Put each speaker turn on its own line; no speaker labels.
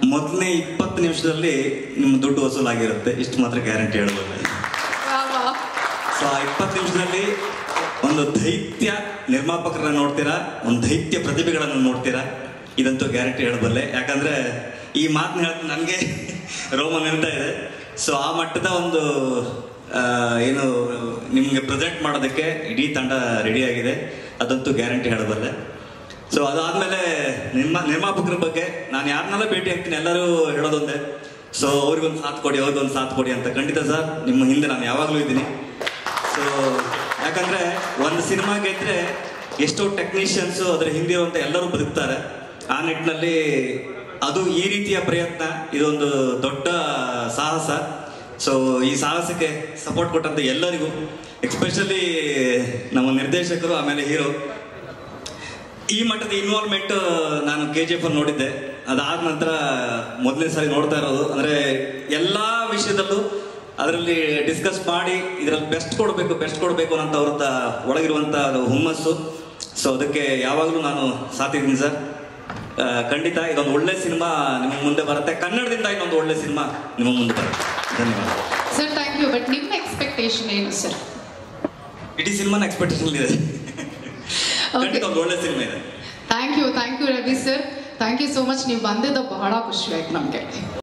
ಮೊದಲನೇ 20 ನಿಮಿಷದಲ್ಲಿ ನಿಮ್ಮ ದುಡ್ಡು ವಸೂಲಾಗಿರುತ್ತೆ, ಇಷ್ಟು ಮಾತ್ರ ಗ್ಯಾರಂಟಿ ಹೇಳ್ಬೋದು. ಸೊ ಆ 20 ನಿಮಿಷದಲ್ಲಿ ಒಂದು ದೈತ್ಯ ನಿರ್ಮಾಪಕರನ್ನ ನೋಡ್ತೀರಾ, ಒಂದು ದೈತ್ಯ ಪ್ರತಿಭೆಗಳನ್ನು ನೋಡ್ತೀರಾ, ಇದಂತೂ ಗ್ಯಾರಂಟಿ ಹೇಳಬಲ್ಲೆ. ಯಾಕಂದ್ರೆ ಈ ಮಾತನ್ನ ಹೇಳಿದ್ರೆ ನನಗೆ ರೋಮ ನಿಲ್ತಾ ಇದೆ. ಸೊ ಆ ಮಟ್ಟದ ಒಂದು ಏನು ನಿಮಗೆ ಪ್ರೆಸೆಂಟ್ ಮಾಡೋದಕ್ಕೆ ಇಡೀ ತಂಡ ರೆಡಿಯಾಗಿದೆ, ಅದಂತೂ ಗ್ಯಾರಂಟಿ ಹೇಳಬಲ್ಲೆ. ಸೊ ಅದಾದಮೇಲೆ ನಿರ್ಮಾಪಕರ ಬಗ್ಗೆ ನಾನು ಯಾರನ್ನೆಲ್ಲ ಭೇಟಿ ಆಗ್ತೀನಿ ಎಲ್ಲರೂ ಹೇಳೋದೊಂದೇ, ಸೊ ಅವ್ರಿಗೊಂದು ಸಾಥ್ ಕೊಡಿ ಅಂತ. ಖಂಡಿತ ಸರ್, ನಿಮ್ಮ ಹಿಂದೆ ನಾನು ಯಾವಾಗಲೂ ಇದ್ದೀನಿ. ಸೊ ಯಾಕಂದರೆ ಒಂದು ಸಿನಿಮಾ ಗೆದ್ದರೆ ಎಷ್ಟೋ ಟೆಕ್ನಿಷಿಯನ್ಸು ಅದರ ಹಿಂದೆ ಇರುವಂಥ ಎಲ್ಲರೂ ಬದುಕ್ತಾರೆ. ಆ ನಿಟ್ಟಿನಲ್ಲಿ ಅದು ಈ ರೀತಿಯ ಪ್ರಯತ್ನ ಇದೊಂದು ದೊಡ್ಡ ಸಾಹಸ. ಸೊ ಈ ಸಾಹಸಕ್ಕೆ ಸಪೋರ್ಟ್ ಕೊಟ್ಟಂಥ ಎಲ್ಲರಿಗೂ, ಎಕ್ಸ್ಪೆಷಲಿ ನಮ್ಮ ನಿರ್ದೇಶಕರು, ಆಮೇಲೆ ಹೀರೋ, ಈ ಮಟ್ಟದ ಇನ್ವಾಲ್ವ್ಮೆಂಟ್ ನಾನು KGF ಅಲ್ಲಿ ನೋಡಿದ್ದೆ. ಅದಾದ ನಂತರ ಮೊದಲನೇ ಸಾರಿ ನೋಡ್ತಾ ಇರೋದು. ಅಂದರೆ ಎಲ್ಲ ವಿಷಯದಲ್ಲೂ ಅದರಲ್ಲಿ ಡಿಸ್ಕಸ್ ಮಾಡಿ ಇದರಲ್ಲಿ ಬೆಸ್ಟ್ ಕೊಡಬೇಕು ಅನ್ನೋಂಥ ಅವ್ರ ಒಳಗಿರುವಂಥ ಹುಮ್ಮಸ್ಸು. ಸೊ ಅದಕ್ಕೆ ಯಾವಾಗಲೂ ನಾನು ಸಾಥಿದ್ದೀನಿ ಸರ್. ಖಂಡಿತ ಇದೊಂದು ಒಳ್ಳೆ ಸಿನಿಮಾ ನಿಮ್ಮ ಮುಂದೆ ಬರುತ್ತೆ, ಕನ್ನಡದಿಂದ ಇನ್ನೊಂದು ಒಳ್ಳೆ ಸಿನಿಮಾ ನಿಮ್ಮ ಮುಂದೆ ಬರುತ್ತೆ. ಧನ್ಯವಾದ
ಸರ್. Thank you. ಬಟ್ ನಿಮ್ಮ ಎಕ್ಸ್ಪೆಕ್ಟೇಷನ್ ಏನು ಸರ್?
ಇಡೀ ಸಿನಿಮಾನ ಎಕ್ಸ್ಪೆಕ್ಟೇಷನ್ ಇದೆ, ಖಂಡಿತ ಒಂದು ಒಳ್ಳೆ ಸಿನಿಮಾ ಇದೆ.
Thank you Ravi sir. Thank you so much. ನೀವು ಬಂದಿದ್ದು ಬಹಳ ಖುಷಿ ಆಯ್ತು ನಮಗೆ.